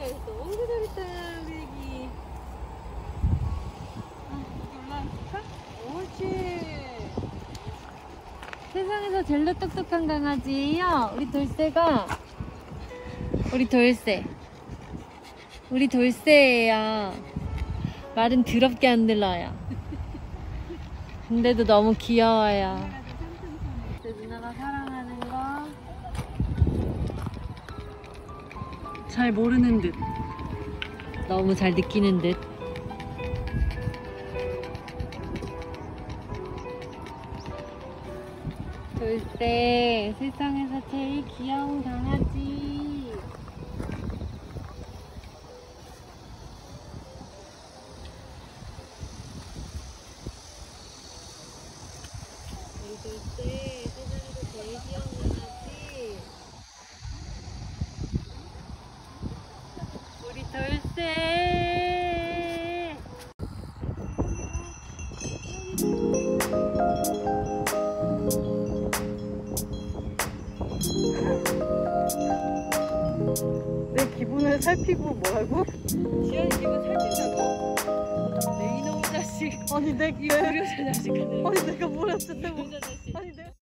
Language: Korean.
너무 잘했다, 우리 애기. 올라갈까? 옳지. 세상에서 제일 똑똑한 강아지예요. 우리 돌쇠가. 우리 돌쇠. 우리 돌쇠예요. 말은 더럽게 안 들려요. 근데도 너무 귀여워요. 제 누나가 사랑하는 거. 잘 모르는 듯. 너무 잘 느끼는 듯. 돌쇠, 세상에서 제일 귀여운 강아지. 우리 돌쇠, 세상에서 제일 귀여운 강아지. 우리 돌쇠. 내 기분을 살피고 뭐라고? 지연이 기분 살찐다고? 내 이놈의 자식. 아니 내 이 불효자 자식 하네. 아니 내가 뭘 했는데 불효자 자식. 아니